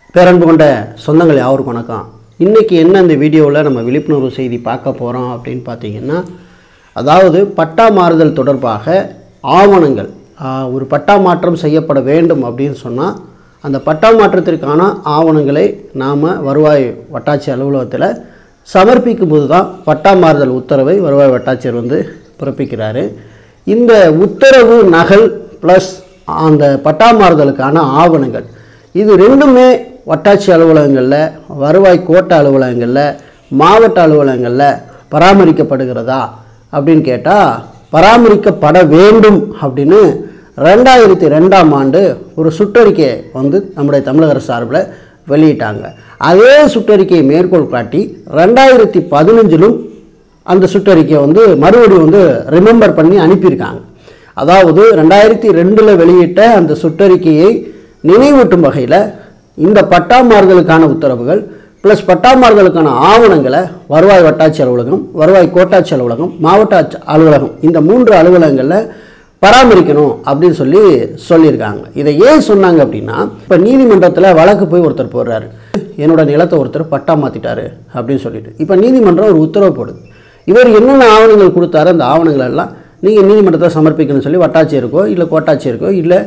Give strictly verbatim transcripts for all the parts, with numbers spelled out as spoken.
பேரன்பு கொண்ட சொந்தங்கள் யாவருக்கும் வணக்கம். இன்றைக்கி என்ன இந்த வீடியோவில் நம்ம விழிப்புணர்வு செய்தி பார்க்க போகிறோம் அப்படின்னு பார்த்தீங்கன்னா, அதாவது பட்டா மாறுதல் தொடர்பாக ஆவணங்கள் ஒரு பட்டா மாற்றம் செய்யப்பட வேண்டும் அப்படின்னு சொன்னால் அந்த பட்டா மாற்றத்திற்கான ஆவணங்களை நாம் வருவாய் வட்டாட்சியர் அலுவலகத்தில் சமர்ப்பிக்கும் போது தான் பட்டா மாறுதல் உத்தரவை வருவாய் வட்டாட்சியர் வந்து பிறப்பிக்கிறாரு. இந்த உத்தரவு நகல் ப்ளஸ் அந்த பட்டா மாறுதலுக்கான ஆவணங்கள் இது ரெண்டுமே வட்டாட்சி அலுவலகங்களில், வருவாய் கோட்ட அலுவலகங்களில், மாவட்ட அலுவலகங்களில் பராமரிக்கப்படுகிறதா அப்படின்னு கேட்டால் பராமரிக்கப்பட வேண்டும் அப்படின்னு ரெண்டாயிரத்தி ரெண்டாம் ஆண்டு ஒரு சுற்றறிக்கையை வந்து நம்முடைய தமிழக அரசு சார்பில் வெளியிட்டாங்க. அதே சுற்றறிக்கையை மேற்கோள் காட்டி ரெண்டாயிரத்தி பதினஞ்சிலும் அந்த சுற்றறிக்கையை வந்து மறுபடியும் வந்து ரிமெம்பர் பண்ணி அனுப்பியிருக்காங்க. அதாவது ரெண்டாயிரத்தி ரெண்டில் வெளியிட்ட அந்த சுற்றறிக்கையை நினைவூட்டும் வகையில் இந்த பட்டா மாறுதலுக்கான உத்தரவுகள் ப்ளஸ் பட்டா மாறுதலுக்கான ஆவணங்களை வருவாய் வட்டாட்சி அலுவலகம், வருவாய் கோட்டாட்சி அலுவலகம், மாவட்ட அலுவலகம் இந்த மூன்று அலுவலகங்களில் பராமரிக்கணும் அப்படின்னு சொல்லி சொல்லியிருக்காங்க. இதை ஏன் சொன்னாங்க அப்படின்னா, இப்போ நீதிமன்றத்தில் வழக்கு போய் ஒருத்தர் போடுறாரு, என்னோட நிலத்தை ஒருத்தர் பட்டா மாற்றிட்டாரு அப்படின்னு சொல்லிட்டு. இப்போ நீதிமன்றம் ஒரு உத்தரவு போடுது. இவர் என்னென்ன ஆவணங்கள் கொடுத்தாரு அந்த ஆவணங்கள் எல்லாம் நீங்கள் நீதிமன்றத்தை சமர்ப்பிக்கணும்னு சொல்லி வட்டாட்சியருக்கோ இல்லை கோட்டாட்சியருக்கோ இல்லை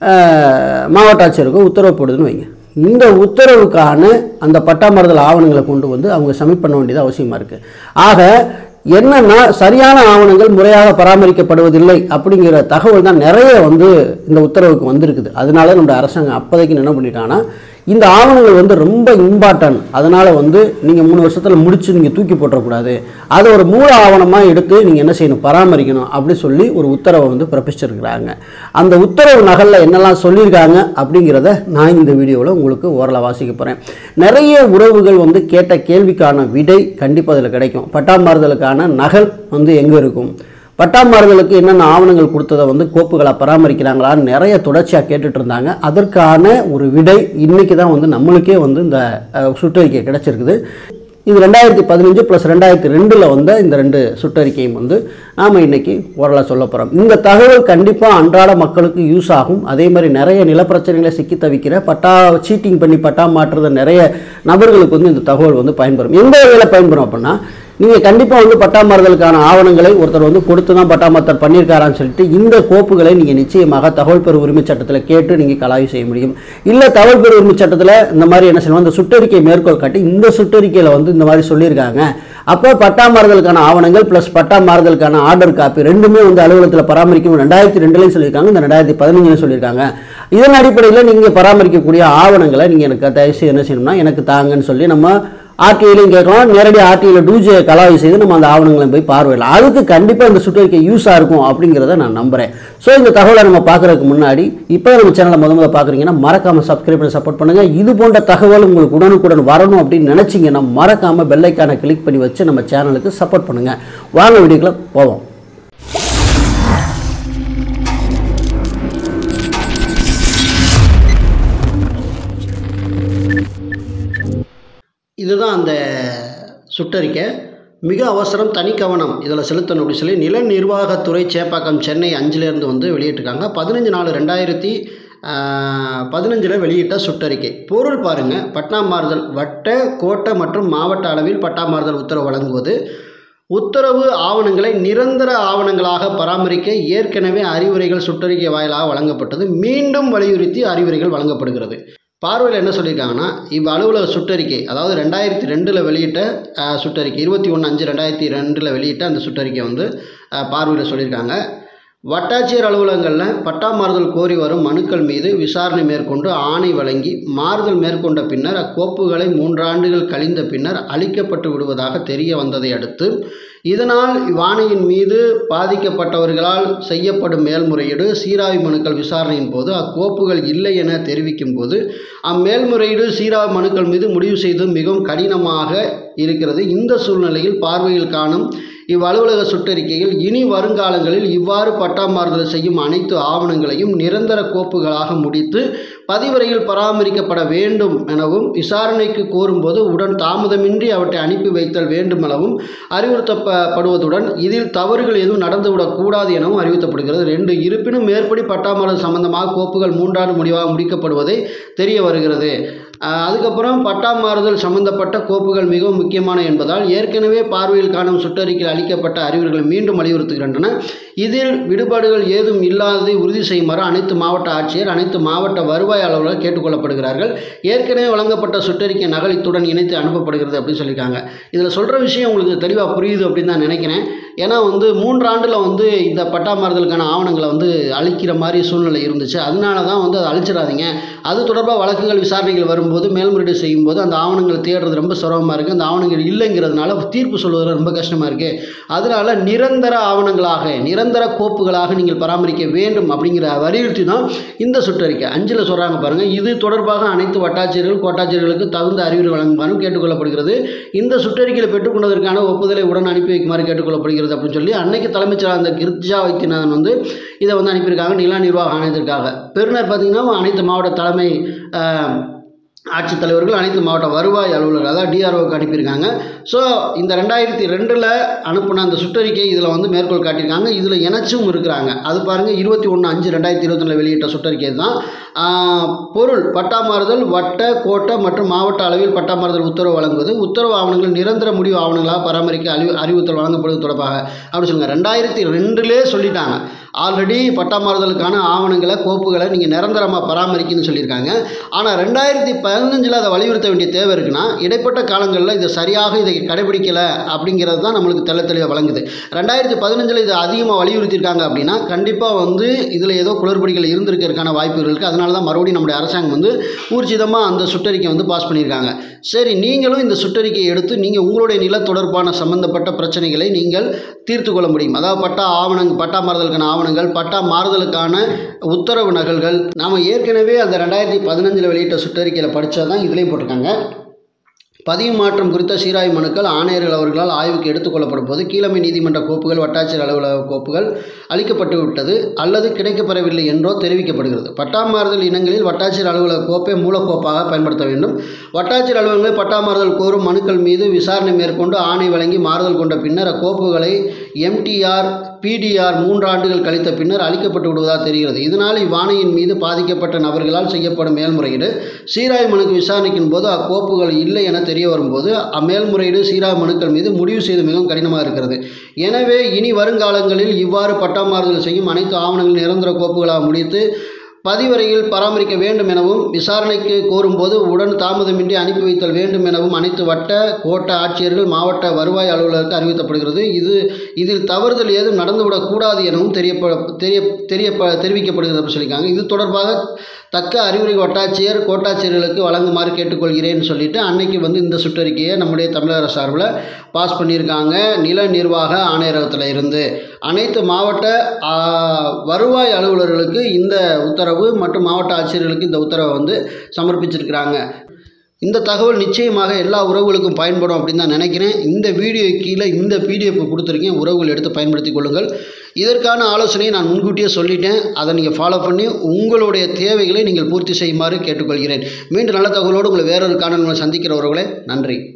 மாவட்ட ஆட்சியருக்கோ உத்தரவு போடுதுன்னு வைங்க. இந்த உத்தரவுக்கான அந்த பட்டா மாறுதல் ஆவணங்களை கொண்டு வந்து அவங்க சப்மிட் பண்ண வேண்டியது அவசியமாக இருக்குது. ஆக என்னன்னா, சரியான ஆவணங்கள் முறையாக பராமரிக்கப்படுவதில்லை அப்படிங்கிற தகவல் தான் நிறைய வந்து இந்த உத்தரவுக்கு வந்திருக்குது. அதனால நம்முடைய அரசாங்கம் அப்போதைக்கு என்ன பண்ணிட்டாங்கன்னா, இந்த ஆவணங்கள் வந்து ரொம்ப இம்பார்ட்டன்ட், அதனால் வந்து நீங்கள் மூணு வருஷத்தில் முடிச்சு நீங்கள் தூக்கி போட்டக்கூடாது, அதை ஒரு மூல ஆவணமாக எடுத்து நீங்கள் என்ன செய்யணும், பராமரிக்கணும் அப்படி சொல்லி ஒரு உத்தரவை வந்து பிறப்பிச்சிருக்கிறாங்க. அந்த உத்தரவு நகலில் என்னெல்லாம் சொல்லியிருக்காங்க அப்படிங்கிறத நான் இந்த வீடியோவில் உங்களுக்கு ஓரளவு வாசிக்க போகிறேன். நிறைய உறவுகள் வந்து கேட்ட கேள்விக்கான விடை கண்டிப்பாக அதில் கிடைக்கும். பட்டா மாறுதலுக்கான நகல் வந்து எங்கே இருக்கும், பட்டா மாறுதலுக்கு என்னென்ன ஆவணங்கள் கொடுத்ததை வந்து கோப்புகளை பராமரிக்கிறாங்களான்னு நிறைய தொடர்ச்சியாக கேட்டுட்டு இருந்தாங்க. அதற்கான ஒரு விடை இன்றைக்கி தான் வந்து நம்மளுக்கே வந்து இந்த சுற்றறிக்கை கிடச்சிருக்குது. இது ரெண்டாயிரத்தி பதினஞ்சு ப்ளஸ் ரெண்டாயிரத்தி ரெண்டில் வந்த இந்த ரெண்டு சுற்றறிக்கையும் வந்து நாம் இன்றைக்கி ஓரளவு சொல்ல போகிறோம். இந்த தகவல் கண்டிப்பாக அன்றாட மக்களுக்கு யூஸ் ஆகும். அதே மாதிரி நிறைய நிலப்பிரச்சனைகளை சிக்கி தவிக்கிற பட்டா சீட்டிங் பண்ணி பட்டா மாற்றுற நிறைய நபர்களுக்கு வந்து இந்த தகவல் வந்து பயன்பெறும். எந்த வகையில் பயன்பெறும் அப்படின்னா, நீங்கள் கண்டிப்பாக வந்து பட்டா மாறுதலுக்கான ஆவணங்களை ஒருத்தர் வந்து கொடுத்து தான் பட்டா மாற்றம் பண்ணியிருக்காரான்னு சொல்லிட்டு இந்த கோப்புகளை நீங்கள் நிச்சயமாக தகவல் பெறும் உரிமை சட்டத்தில் கேட்டு நீங்கள் கலாய்வு செய்ய முடியும். இல்லை தகவல் பெறும் உரிமை சட்டத்தில் இந்த மாதிரி என்ன செய்யணும், இந்த சுற்றறிக்கை மேற்கோள் காட்டி இந்த சுற்றறிக்கையில் வந்து இந்த மாதிரி சொல்லியிருக்காங்க, அப்போ பட்டா மாறுதலுக்கான ஆவணங்கள் ப்ளஸ் பட்டா மாறுதலுக்கான ஆர்டர் காப்பி ரெண்டுமே வந்து அலுவலகத்தில் பராமரிக்கும் ரெண்டாயிரத்தி ரெண்டுலையும் சொல்லியிருக்காங்க, இந்த ரெண்டாயிரத்தி பதினஞ்சுலையும் சொல்லியிருக்காங்க. இதன் அடிப்படையில் நீங்கள் பராமரிக்கக்கூடிய ஆவணங்களை நீங்கள் எனக்கு தயவுசெய்து என்ன செய்யணும்னா எனக்கு தாங்கன்னு சொல்லி நம்ம ஆர்டிஐலையும் கேட்கலாம், நேரடியாக ஆர்டிஐயில் டூஜே கலாய்வு செய்து நம்ம அந்த ஆவணங்களை போய் பார்வையிடலாம். அதுக்கு கண்டிப்பாக இந்த சுற்றறிக்கை யூஸாக இருக்கும் அப்படிங்கிறத நான் நம்புகிறேன். ஸோ இந்த தகவலை நம்ம பார்க்குறதுக்கு முன்னாடி இப்போ நம்ம சேனலை முத முதல்ல பார்க்குறீங்கன்னா மறக்காமல் சப்ஸ்கிரைப் பண்ணி சப்போர்ட் பண்ணுங்கள். இது போன்ற தகவல் உங்களுக்கு உடனுக்குடன் வரணும் அப்படின்னு நினச்சிங்கன்னா மறக்காமல் பெல்லைக்கானை கிளிக் பண்ணி வச்சு நம்ம சேனலுக்கு சப்போர்ட் பண்ணுங்கள். வாங்க வீடியோக்குள்ள போவோம். இதுதான் அந்த சுற்றறிக்கை. மிக அவசரம், தனி கவனம் இதில் செலுத்தணும் அப்படி சொல்லி நில நிர்வாகத்துறை சேப்பாக்கம் சென்னை அஞ்சிலேருந்து வந்து வெளியிட்டிருக்காங்க. பதினஞ்சு நாலு ரெண்டாயிரத்தி பதினஞ்சில் வெளியிட்ட சுற்றறிக்கை. பொருள் பாருங்கள், பட்டா மாறுதல் வட்ட கோட்ட மற்றும் மாவட்ட அளவில் பட்டா மாறுதல் உத்தரவு வழங்குவது, உத்தரவு ஆவணங்களை நிரந்தர ஆவணங்களாக பராமரிக்க ஏற்கனவே அறிவுரைகள் சுற்றறிக்கை வாயிலாக வழங்கப்பட்டது, மீண்டும் வலியுறுத்தி அறிவுரைகள் வழங்கப்படுகிறது. பார்வையில் என்ன சொல்லியிருக்காங்கன்னா, இவ் அலுவலக சுற்றறிக்கை அதாவது ரெண்டாயிரத்தி ரெண்டில் வெளியிட்ட சுற்றறிக்கை இருபத்தி ஒன்று அஞ்சு ரெண்டாயிரத்தி ரெண்டில் வெளியிட்ட அந்த சுற்றறிக்கை வந்து பார்வையில் சொல்லியிருக்காங்க. வட்டாட்சியர் அலுவலகங்களில் பட்டா மாறுதல் கோரி வரும் மனுக்கள் மீது விசாரணை மேற்கொண்டு ஆணை வழங்கி மாறுதல் மேற்கொண்ட பின்னர் அக்கோப்புகளை மூன்றாண்டுகள் கழிந்த பின்னர் அளிக்கப்பட்டு விடுவதாக தெரிய வந்ததை அடுத்து, இதனால் இவ்வாணையின் மீது பாதிக்கப்பட்டவர்களால் செய்யப்படும் மேல்முறையீடு சீராய்வு மனுக்கள் விசாரணையின் போது அக்கோப்புகள் இல்லை என தெரிவிக்கும் போது அம்மேல்முறையீடு சீராய்வு மனுக்கள் மீது முடிவு செய்து மிகவும் கடினமாக இருக்கிறது. இந்த சூழ்நிலையில் பார்வையில் காணும் இவ்வலுவலக சுற்றறிக்கையில் இனி வருங்காலங்களில் இவ்வாறு பட்டா மாறுதல் செய்யும் அனைத்து ஆவணங்களையும் நிரந்தர கோப்புகளாக முடித்து பதிவறையில் பராமரிக்கப்பட வேண்டும் எனவும் விசாரணைக்கு கோரும்போது உடன் தாமதமின்றி அவற்றை அனுப்பி வைத்தல் வேண்டும் எனவும் அறிவுறுத்தப்படுவதுடன் இதில் தவறுகள் எதுவும் நடந்துவிடக்கூடாது எனவும் அறிவிக்கப்படுகிறது. ரெண்டு இருப்பினும் மேற்படி பட்டா மாறுதல் சம்பந்தமாக கோப்புகள் மூன்றாண்டு முடிவாக முடிக்கப்படுவதை தெரிய வருகிறது. அதுக்கப்புறம் பட்டா மாறுதல் சம்பந்தப்பட்ட கோப்புகள் மிகவும் முக்கியமான என்பதால் ஏற்கனவே பார்வையில் காணும் சுற்றறிக்கையில் அளிக்கப்பட்ட அறிவுரைகளை மீண்டும் வலியுறுத்துகின்றன. இதில் விடுபாடுகள் ஏதும் இல்லாததை உறுதி செய்யுமாறு அனைத்து மாவட்ட ஆட்சியர் அனைத்து மாவட்ட வருவாய் அலுவலர்கள் கேட்டுக்கொள்ளப்படுகிறார்கள். ஏற்கனவே வழங்கப்பட்ட சுற்றறிக்கை நகல் இத்துடன் இணைத்து அனுப்பப்படுகிறது அப்படின்னு சொல்லியிருக்காங்க. இதில் சொல்கிற விஷயம் உங்களுக்கு தெளிவாக புரியுது அப்படின்னு தான் நினைக்கிறேன். ஏன்னா வந்து மூன்றாண்டில் வந்து இந்த பட்டா மாறுதலுக்கான ஆவணங்களை வந்து அழிக்கிற மாதிரி சூழ்நிலை இருந்துச்சு. அதனால தான் வந்து அதை அழிச்சிடாதீங்க. அது தொடர்பாக வழக்குகள் விசாரணைகள் வரும்போது மேல்முறையீடு செய்யும்போது அந்த ஆவணங்களை தேடுறது ரொம்ப சிரமமாக இருக்குது. அந்த ஆவணங்கள் இல்லைங்கிறதுனால தீர்ப்பு சொல்வதில் ரொம்ப கஷ்டமாக இருக்குது. அதனால் நிரந்தர ஆவணங்களாக நிரந்தர கோப்புகளாக நீங்கள் பராமரிக்க வேண்டும் அப்படிங்கிற வலியுறுத்தி தான் இந்த சுற்றறிக்கை அஞ்சில் சொல்கிறாங்க பாருங்கள். இது தொடர்பாக அனைத்து வட்டாட்சியர்கள் கோட்டாட்சியர்களுக்கு தகுந்த அறிவுரை வழங்குமாறும் கேட்டுக்கொள்ளப்படுகிறது. இந்த சுற்றறிக்கையில் பெற்றுக்கொண்டதற்கான ஒப்புதலை உடன் அனுப்பி வைக்குமாறு கேட்டுக்கொள்ளப்படுகிறது அப்படின்னு சொல்லி அன்னைக்கு தலைமைச் செயலாளர் அந்த கிருத்திஜா வைத்தியநாதன் வந்து இதை வந்து அனுப்பியிருக்காங்க நில நிர்வாக ஆணையத்திற்காக. பெறுநர் பார்த்திங்கன்னா அனைத்து மாவட்ட தலைமை ஆட்சித்தலைவர்கள் அனைத்து மாவட்ட வருவாய் அலுவலர்கள் அதாவது டிஆர்ஓக்கு அனுப்பியிருக்காங்க. ஸோ இந்த ரெண்டாயிரத்தி ரெண்டில் அனுப்பின அந்த சுற்றறிக்கை இதில் வந்து மேற்கோள் காட்டியிருக்காங்க. இதில் இணைச்சும் இருக்கிறாங்க. அது பாருங்கள் இருபத்தி ஒன்று அஞ்சு ரெண்டாயிரத்தி இருபத்தி ரெண்டில் வெளியிட்ட சுற்றறிக்கை தான். பொருள் பட்டா மாறுதல் வட்ட கோட்ட மற்றும் மாவட்ட அளவில் பட்டா மாறுதல் உத்தரவு வழங்குவது உத்தரவு ஆவணங்கள் நிரந்தர முடிவு ஆவணங்களாக பராமரிக்க அறிவு அறிவுறுத்தல் வழங்கப்படுவது தொடர்பாக அப்படி சொல்லுங்கள். ரெண்டாயிரத்தி ரெண்டுலே சொல்லிட்டாங்க. ஆல்ரெடி பட்டா மாறுதலுக்கான ஆவணங்களை கோப்புகளை நீங்கள் நிரந்தரமாக பராமரிக்கணும்னு சொல்லியிருக்காங்க. ஆனால் ரெண்டாயிரத்தி பதினஞ்சில் அதை வலியுறுத்த வேண்டிய தேவை இருக்குன்னா இடைப்பட்ட காலங்களில் இதை சரியாக இதை கடைபிடிக்கலை அப்படிங்கிறது தான் நம்மளுக்கு தெள்ள தெளிவாக வழங்குது. ரெண்டாயிரத்தி பதினஞ்சில் இதை அதிகமாக வலியுறுத்தியிருக்காங்க அப்படின்னா கண்டிப்பாக வந்து இதில் ஏதோ குளறுபடிகள் இருந்திருக்கிறதுக்கான வாய்ப்புகள் இருக்குது. அதனால தான் மறுபடியும் நம்முடைய அரசாங்கம் வந்து ஊர்ஜிதமாக அந்த சுற்றறிக்கை வந்து பாஸ் பண்ணியிருக்காங்க. சரி, நீங்களும் இந்த சுற்றறிக்கையை எடுத்து நீங்கள் உங்களுடைய நில தொடர்பான சம்பந்தப்பட்ட பிரச்சனைகளை நீங்கள் தீர்த்து கொள்ள முடியும். அதாவது பட்டா ஆவணங்கள் பட்டா மாறுதலுக்கான ஆவணங்கள் பட்டா மாறுதலுக்கான உத்தரவு நகல்கள் நாம் ஏற்கனவே அந்த ரெண்டாயிரத்தி பதினஞ்சில் வெளியிட்ட சுற்றறிக்கையில் படித்தா தான் இதுலேயும் போட்டிருக்காங்க. பதிவு மாற்றம் குறித்த சீராய்வு மனுக்கள் ஆணையர்கள் அவர்களால் ஆய்வுக்கு எடுத்துக்கொள்ளப்படும் போது கீழமை நீதிமன்ற கோப்புகள் வட்டாட்சியர் அலுவலக கோப்புகள் அளிக்கப்பட்டு விட்டது அல்லது கிடைக்கப்பெறவில்லை என்றோ தெரிவிக்கப்படுகிறது. பட்டா மாறுதல் இனங்களில் வட்டாட்சியர் அலுவலக கோப்பை மூலக்கோப்பாக பயன்படுத்த வேண்டும். வட்டாட்சியர் அலுவலகங்கள் பட்டா மாறுதல் கோரும் மனுக்கள் மீது விசாரணை மேற்கொண்டு ஆணை வழங்கி மாறுதல் கொண்ட பின்னர் அக்கோப்புகளை எம்டிஆர் பிடிஆர் மூன்று ஆண்டுகள் கழித்த பின்னர் அளிக்கப்பட்டு விடுவதாக தெரிகிறது. இதனால் இவ்வாணையின் மீது பாதிக்கப்பட்ட நபர்களால் செய்யப்படும் மேல்முறையீடு சீராய்வு மனுக்கு விசாரணைக்கும் போது அக்கோப்புகள் இல்லை என தெரிய வரும்போது அம்மேல்முறையீடு சீராய்வு மனுக்கள் மீது முடிவு செய்து மிகவும் கடினமாக இருக்கிறது. எனவே இனி வருங்காலங்களில் இவ்வாறு பட்டா மாறுதல் செய்யும் அனைத்து ஆவணங்கள் நிரந்தர கோப்புகளாக முடித்து பதிவறையில் பராமரிக்க வேண்டும் எனவும் விசாரணைக்கு கோரும்போது உடன் தாமதமின்றி அனுப்பி வைத்தல் வேண்டும் எனவும் அனைத்து வட்ட கோட்ட ஆட்சியர்கள் மாவட்ட வருவாய் அலுவலருக்கு அறிவிக்கப்படுகிறது. இது இதில் தவறுதல் ஏதும் நடந்துவிடக்கூடாது எனவும் தெரியப்ப தெரிய தெரிய தெரிவிக்கப்படுகிறது அப்படின்னு சொல்லியிருக்காங்க. இது தொடர்பாக தக்க அறிவுரை வட்டாட்சியர் கோட்டாட்சியர்களுக்கு வழங்குமாறு கேட்டுக்கொள்கிறேன்னு சொல்லிட்டு அன்னைக்கு வந்து இந்த சுற்றறிக்கையை நம்முடைய தமிழக சார்பில் பாஸ் பண்ணியிருக்காங்க. நில நிர்வாக ஆணையரகத்தில் இருந்து அனைத்து மாவட்ட வருவாய் அலுவலர்களுக்கு இந்த உத்தரவு மற்றும் மாவட்ட ஆட்சியர்களுக்கு இந்த உத்தரவை வந்து சமர்ப்பிச்சிருக்கிறாங்க. இந்த தகவல் நிச்சயமாக எல்லா உறவுகளுக்கும் பயன்படும் அப்படின்னு தான் நினைக்கிறேன். இந்த வீடியோ கீழே இந்த பிடிஎஃப் கொடுத்துருக்கேன். உறவுகள் எடுத்து பயன்படுத்தி கொள்ளுங்கள். இதற்கான ஆலோசனையை நான் முன்கூட்டியே சொல்லிட்டேன். அதை நீங்கள் ஃபாலோ பண்ணி உங்களுடைய தேவைகளை நீங்கள் பூர்த்தி செய்யுமாறு கேட்டுக்கொள்கிறேன். மீண்டும் நல்ல தகவலோடு உங்களை வேறொரு காணொலியில் சந்திக்கிற உறவுகளே, நன்றி.